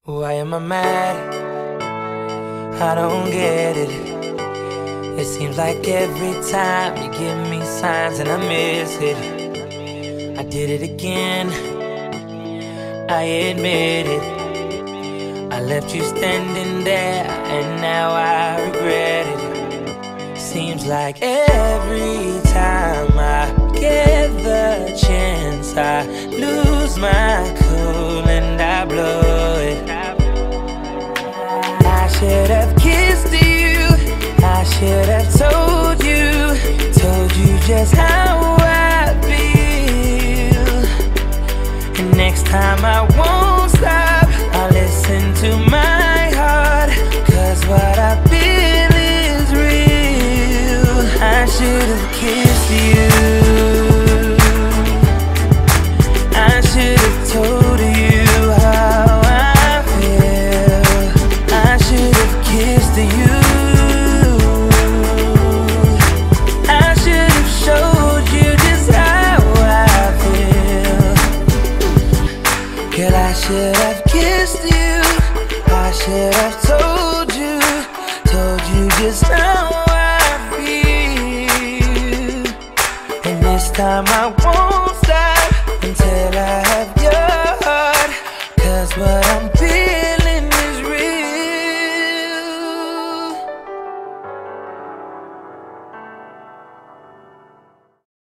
Why am I mad? I don't get it. It seems like every time you give me signs and I miss it. I did it again, I admit it. I left you standing there and now I regret it. Seems like every time I get the chance I lose my cool and I blow it. I should have kissed you, I should have told you just how I feel. And next time I won't stop, I'll listen to my heart, cause what I feel is real. I should have kissed you, I should have told you how I feel. I should have kissed you, I should have showed you just how I feel. Girl, I should have kissed you, I should have told you just how I feel. And this time I won't stop until I